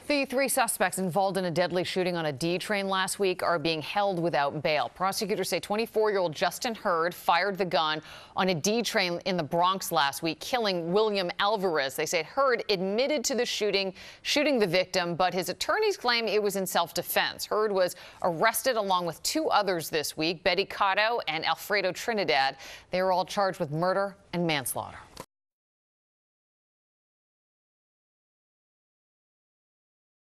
The three suspects involved in a deadly shooting on a D train last week are being held without bail. Prosecutors say 24-year-old Justin Hurd fired the gun on a D train in the Bronx last week, killing William Alvarez. They say Hurd admitted to the shooting the victim, but his attorneys claim it was in self-defense. Hurd was arrested along with two others this week, Betty Cotto and Alfredo Trinidad. They were all charged with murder and manslaughter.